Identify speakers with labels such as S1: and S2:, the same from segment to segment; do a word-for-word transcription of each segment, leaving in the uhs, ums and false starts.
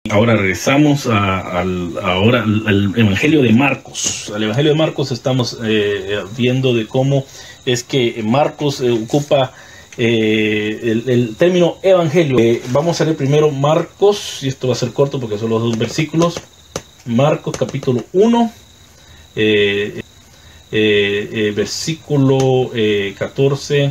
S1: Ahora regresamos a, al, ahora al, al Evangelio de Marcos. Al Evangelio de Marcos estamos eh, viendo de cómo es que Marcos eh, ocupa eh, el, el término Evangelio. Eh, vamos a leer primero Marcos, y esto va a ser corto porque son los dos versículos. Marcos capítulo uno, eh, eh, eh, versículo eh, catorce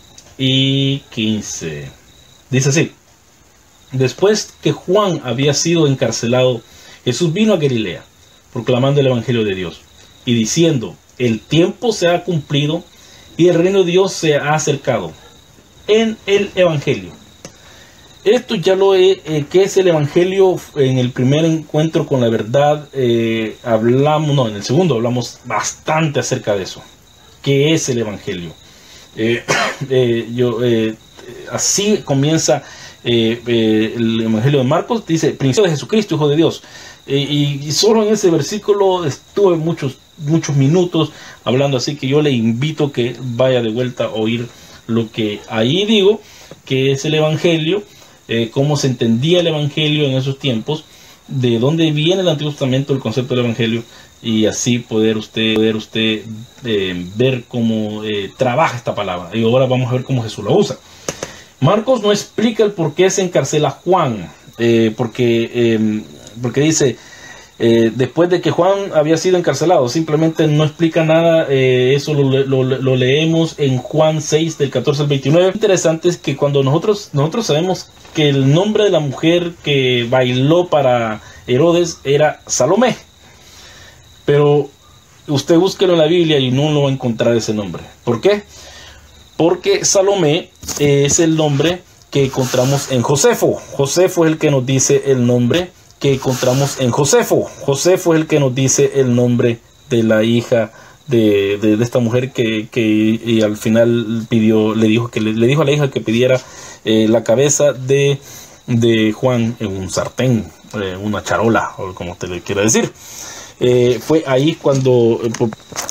S1: y quince. Dice así: después que Juan había sido encarcelado, Jesús vino a Galilea, proclamando el Evangelio de Dios, y diciendo: el tiempo se ha cumplido y el reino de Dios se ha acercado. En el Evangelio. Esto ya lo he, eh, ¿qué es el Evangelio? En el primer encuentro con la verdad eh, hablamos, no, en el segundo hablamos bastante acerca de eso. ¿Qué es el Evangelio? Eh, eh, yo, eh, así comienza eh, eh, el Evangelio de Marcos. Dice: principio de Jesucristo, Hijo de Dios. Eh, y, y solo en ese versículo estuve muchos, muchos minutos hablando, así que yo le invito que vaya de vuelta a oír lo que ahí digo, que es el Evangelio. Eh, cómo se entendía el Evangelio en esos tiempos, de dónde viene el Antiguo Testamento, el concepto del Evangelio, y así poder usted, poder usted eh, ver cómo eh, trabaja esta palabra. Y ahora vamos a ver cómo Jesús la usa. Marcos no explica el por qué se encarcela Juan, eh, porque, eh, porque dice, eh, después de que Juan había sido encarcelado, simplemente no explica nada. eh, eso lo, lo, lo leemos en Juan seis, del catorce al veintinueve. Lo interesante es que cuando nosotros, nosotros sabemos que el nombre de la mujer que bailó para Herodes era Salomé, pero usted búsquelo en la Biblia y no lo va a encontrar ese nombre. ¿Por qué? Porque Salomé es el nombre que encontramos en Josefo. Josefo es el que nos dice el nombre que encontramos en Josefo. Josefo es el que nos dice el nombre de la hija de, de, de esta mujer que, que y al final pidió, le dijo que le, le dijo a la hija que pidiera eh, la cabeza de, de Juan en un sartén, eh, una charola, o como te le quiera decir. Eh, fue ahí cuando eh,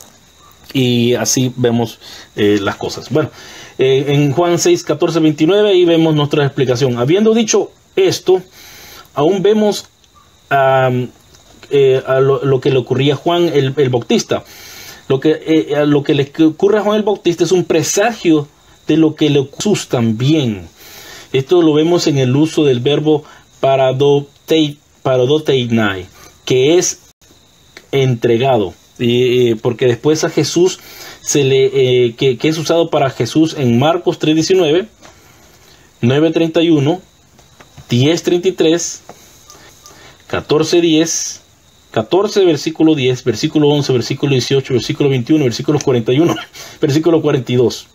S1: y así vemos eh, las cosas. Bueno, eh, en Juan seis, catorce, veintinueve ahí vemos nuestra explicación. Habiendo dicho esto, aún vemos Um, eh, a lo, lo que le ocurría a Juan el, el Bautista. Lo que, eh, a lo que le ocurre a Juan el Bautista es un presagio de lo que le ocurre a Jesús también. Esto lo vemos en el uso del verbo paradotei, paradoteinai, que es entregado. Eh, porque después a Jesús se le eh, que, que es usado para Jesús en Marcos tres diecinueve, nueve treinta y uno, diez treinta y tres, catorce diez, catorce versículo diez, versículo once, versículo dieciocho, versículo veintiuno, versículo cuarenta y uno, versículo cuarenta y dos,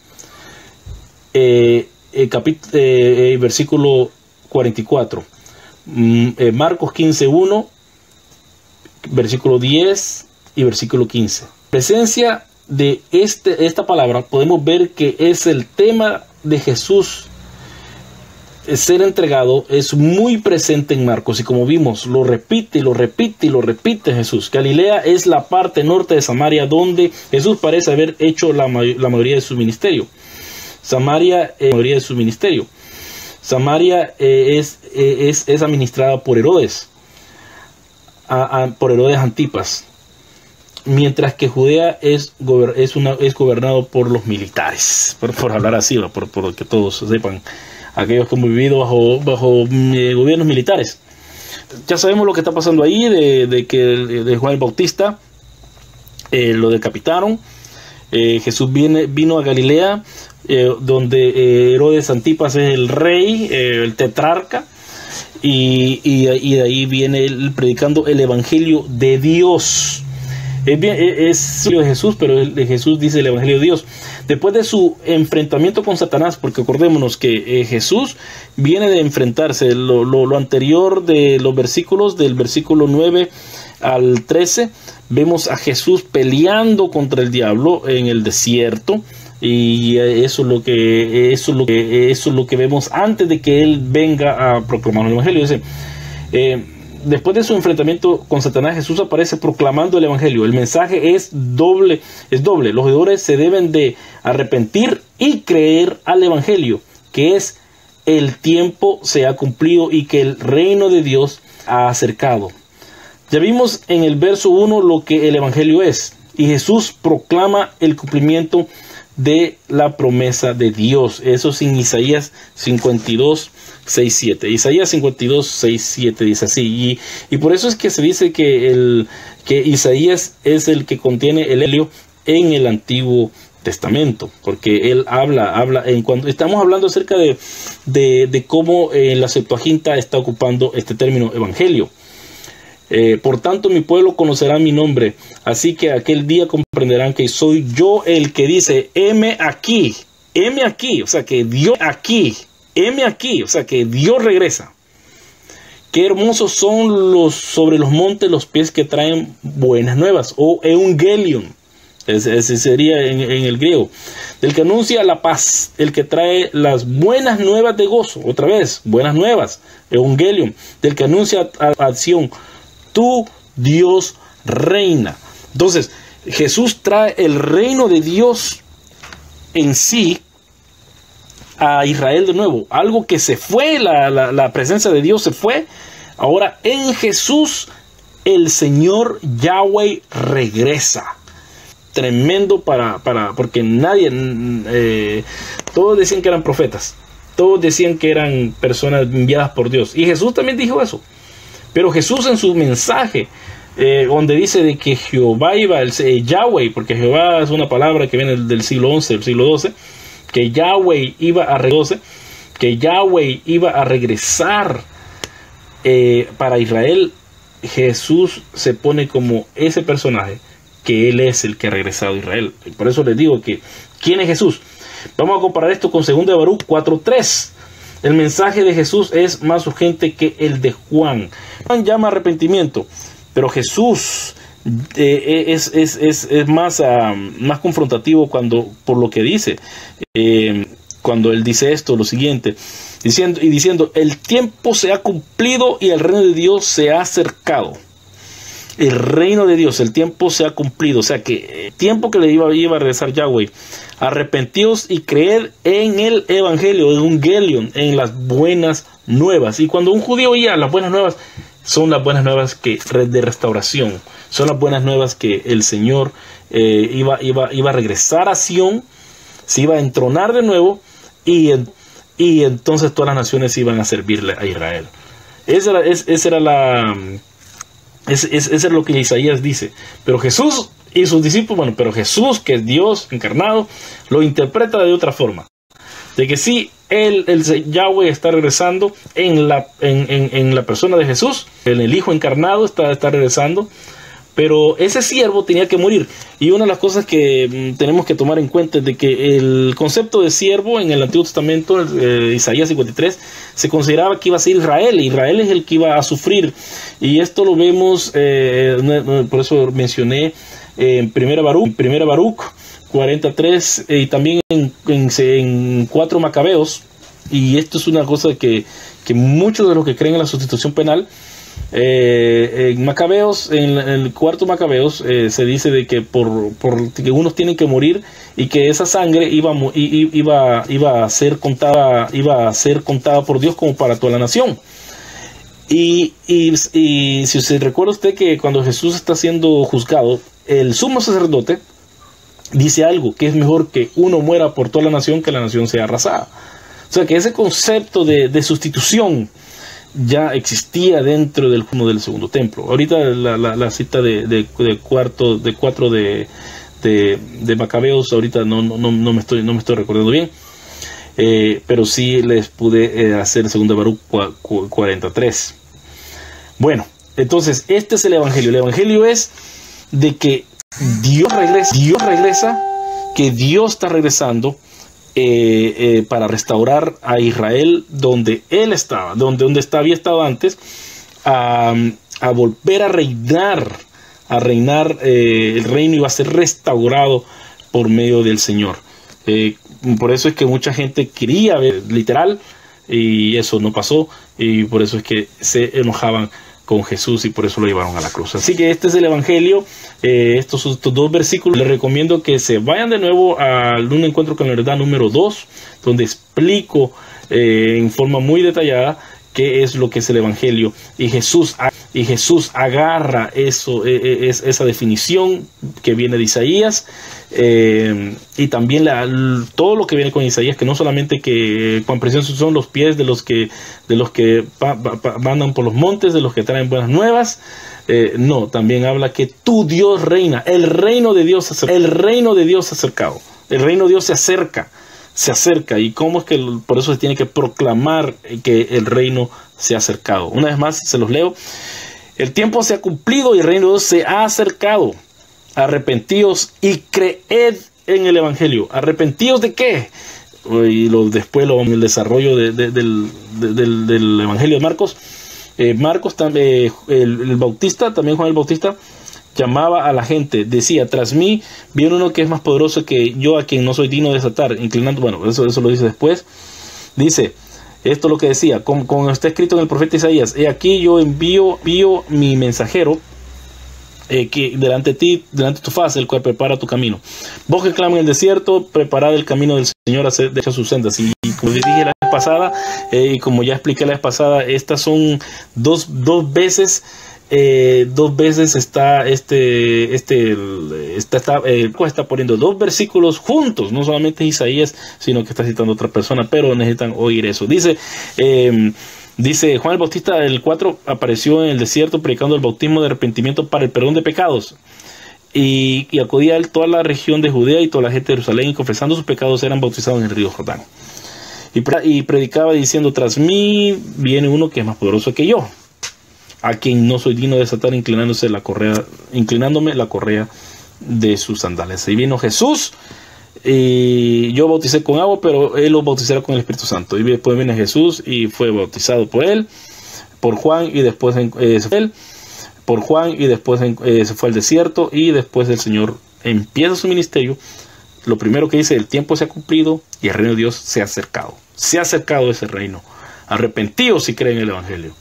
S1: eh, eh, capit eh, eh, versículo cuarenta y cuatro, mm, eh, Marcos quince uno, versículo diez y versículo quince. Presencia de este, esta palabra podemos ver que es el tema de Jesús. Ser entregado es muy presente en Marcos, y como vimos, lo repite y lo repite y lo repite Jesús. Galilea es la parte norte de Samaria donde Jesús parece haber hecho la, may la mayoría de su ministerio. Samaria, eh, la mayoría de su ministerio. Samaria eh, es, eh, es, es administrada por Herodes, a, a, por Herodes Antipas, mientras que Judea es, es, una, es gobernado por los militares, por, por hablar así, por, por que todos sepan. Aquellos que hemos vivido bajo, bajo eh, gobiernos militares. Ya sabemos lo que está pasando ahí, de, de que de Juan el Bautista eh, lo decapitaron. Eh, Jesús viene, vino a Galilea, eh, donde eh, Herodes Antipas es el rey, eh, el tetrarca, y, y, y de ahí viene él predicando el Evangelio de Dios. Es, bien, es de Jesús, pero el de Jesús dice el Evangelio de Dios. Después de su enfrentamiento con Satanás, porque acordémonos que eh, Jesús viene de enfrentarse, lo, lo, lo anterior de los versículos, del versículo nueve al trece, vemos a Jesús peleando contra el diablo en el desierto, y eso es lo que, eso es lo que, eso es lo que vemos antes de que él venga a proclamar el Evangelio. Dice, eh, después de su enfrentamiento con Satanás, Jesús aparece proclamando el Evangelio. El mensaje es doble, es doble. Los oidores se deben de arrepentir y creer al Evangelio, que es el tiempo se ha cumplido y que el reino de Dios ha acercado. Ya vimos en el verso uno lo que el evangelio es, y Jesús proclama el cumplimiento de la promesa de Dios. Eso es en Isaías cincuenta y dos, seis, siete. Isaías cincuenta y dos, seis, siete dice así. Y, y por eso es que se dice que, el, que Isaías es el que contiene el evangelio en el Antiguo Testamento, porque él habla, habla en cuando estamos hablando acerca de, de, de cómo eh, la Septuaginta está ocupando este término evangelio. Eh, por tanto, mi pueblo conocerá mi nombre, así que aquel día comprenderán que soy yo el que dice, heme aquí, heme aquí, o sea que Dios aquí, heme aquí, o sea que Dios regresa. Qué hermosos son los sobre los montes los pies que traen buenas nuevas, o evangelion, ese, ese sería en, en el griego, del que anuncia la paz, el que trae las buenas nuevas de gozo, otra vez, buenas nuevas, evangelion, del que anuncia acción. Tu Dios reina. Entonces, Jesús trae el reino de Dios en sí a Israel de nuevo. Algo que se fue, la, la, la presencia de Dios se fue. Ahora en Jesús el Señor Yahweh regresa. Tremendo para, para porque nadie, eh, todos decían que eran profetas. Todos decían que eran personas enviadas por Dios. Y Jesús también dijo eso. Pero Jesús en su mensaje, eh, donde dice de que Jehová iba, el, eh, Yahweh, porque Jehová es una palabra que viene del, del siglo once, del siglo doce, que Yahweh iba a regresar, que Yahweh iba a regresar eh, para Israel, Jesús se pone como ese personaje, que Él es el que ha regresado a Israel. Y por eso les digo que, ¿quién es Jesús? Vamos a comparar esto con segunda de Baruch cuatro tres. El mensaje de Jesús es más urgente que el de Juan. Juan llama arrepentimiento, pero Jesús eh, es, es, es, es más, uh, más confrontativo cuando, por lo que dice. Eh, cuando él dice esto, lo siguiente, diciendo, y diciendo, el tiempo se ha cumplido y el reino de Dios se ha acercado. El reino de Dios, el tiempo se ha cumplido. O sea que el tiempo que le iba, iba a regresar Yahweh. Arrepentíos y creed en el evangelio, en un evangelion, en las buenas nuevas. Y cuando un judío oía las buenas nuevas, son las buenas nuevas que de restauración. Son las buenas nuevas que el Señor eh, iba, iba, iba a regresar a Sión, se iba a entronar de nuevo, y, y entonces todas las naciones iban a servirle a Israel. Esa era, esa era la... Eso es, es, es lo que Isaías dice. Pero Jesús y sus discípulos, bueno, pero Jesús, que es Dios encarnado, lo interpreta de otra forma. De que sí, él, el Yahweh está regresando en la, en, en, en la persona de Jesús, en el Hijo encarnado está, está regresando. Pero ese siervo tenía que morir. Y una de las cosas que mm, tenemos que tomar en cuenta es de que el concepto de siervo en el Antiguo Testamento, eh, Isaías cincuenta y tres, se consideraba que iba a ser Israel. Israel es el que iba a sufrir. Y esto lo vemos, eh, por eso mencioné eh, en Primera Baruch, Primera Baruch cuarenta y tres, eh, y también en, en, en cuatro Macabeos. Y esto es una cosa que, que muchos de los que creen en la sustitución penal, Eh, en Macabeos, en, en el cuarto Macabeos, eh, se dice de que por, por que unos tienen que morir y que esa sangre iba, iba, iba a ser contada, iba a ser contada por Dios como para toda la nación. Y, y, y si se recuerda usted que cuando Jesús está siendo juzgado, el sumo sacerdote dice algo, que es mejor que uno muera por toda la nación que la nación sea arrasada. O sea que ese concepto de, de sustitución ya existía dentro del uno del segundo templo. Ahorita la, la, la cita de, de, de cuarto de cuatro de, de, de Macabeos, ahorita no, no, no, me estoy, no me estoy recordando bien, eh, pero sí les pude eh, hacer segunda Baruch cuarenta y tres. Bueno, entonces este es el evangelio. El evangelio es de que Dios regresa, Dios regresa, que Dios está regresando Eh, eh, para restaurar a Israel donde él estaba, donde, donde estaba, había estado antes, a, a volver a reinar, a reinar, eh, el reino iba a ser restaurado por medio del Señor. Eh, por eso es que mucha gente quería ver literal, y eso no pasó, y por eso es que se enojaban con Jesús y por eso lo llevaron a la cruz. Así que este es el evangelio, eh, estos, estos dos versículos. Les recomiendo que se vayan de nuevo al un encuentro con la verdad número dos, donde explico eh, en forma muy detallada qué es lo que es el Evangelio, y Jesús, y Jesús agarra eso, es, esa definición que viene de Isaías, eh, y también la, todo lo que viene con Isaías, que no solamente que cuán preciosos son los pies de los que de los que pa, pa, pa, andan por los montes, de los que traen buenas nuevas, eh, no, también habla que tu Dios reina, el reino de Dios, el reino de Dios se ha acercado, el reino de Dios se acerca, se acerca, y cómo es que por eso se tiene que proclamar que el reino se ha acercado. Una vez más se los leo: el tiempo se ha cumplido y el reino de Dios se ha acercado. Arrepentíos y creed en el Evangelio. ¿Arrepentíos de qué? Y lo, después lo, el desarrollo de, de, del, de, del, del Evangelio de Marcos. Eh, Marcos, eh, el, el Bautista, también Juan el Bautista, llamaba a la gente, decía: tras mí viene uno que es más poderoso que yo, a quien no soy digno de desatar, inclinando, bueno, eso, eso lo dice después. Dice, esto es lo que decía, como, como está escrito en el profeta Isaías: he aquí yo envío, envío mi mensajero, eh, que delante de ti, delante de tu faz, el cual prepara tu camino. Vos que claman en el desierto, preparad el camino del Señor, hacer de sus sendas. Y, y como les dije la vez pasada, eh, y como ya expliqué la vez pasada, estas son dos, dos veces Eh, dos veces está este este está, está, eh, está poniendo dos versículos juntos, no solamente Isaías, sino que está citando a otra persona, pero necesitan oír eso. Dice eh, dice Juan el Bautista, el cuatro, apareció en el desierto predicando el bautismo de arrepentimiento para el perdón de pecados, y, y acudía a él toda la región de Judea y toda la gente de Jerusalén, y confesando sus pecados eran bautizados en el río Jordán. Y, y predicaba diciendo: tras mí viene uno que es más poderoso que yo, a quien no soy digno de desatar, inclinándose la correa, inclinándome la correa de sus sandalias. Y vino Jesús, y yo bauticé con agua, pero él lo bautizará con el Espíritu Santo. Y después viene Jesús y fue bautizado por él, por Juan, y después eh, se fue él, por Juan, y después eh, se fue al desierto, y después el Señor empieza su ministerio. Lo primero que dice: el tiempo se ha cumplido y el reino de Dios se ha acercado. Se ha acercado ese reino. Arrepentíos si creen en el Evangelio.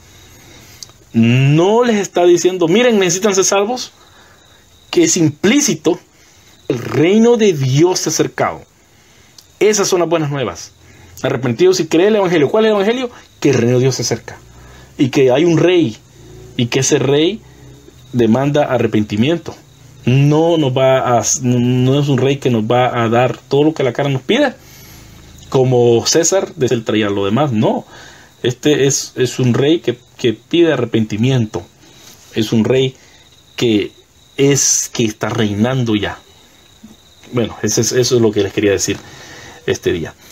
S1: No les está diciendo: miren, necesitan ser salvos, que es implícito. El reino de Dios se ha acercado. Esas son las buenas nuevas. Arrepentidos y creen el Evangelio. ¿Cuál es el Evangelio? Que el reino de Dios se acerca, y que hay un rey, y que ese rey demanda arrepentimiento. No nos va a, no es un rey que nos va a dar todo lo que la carne nos pide, como César, de él traía lo demás. No, este es, es un rey que que pide arrepentimiento. Es un rey que es que está reinando ya. Bueno, eso es, eso es lo que les quería decir este día.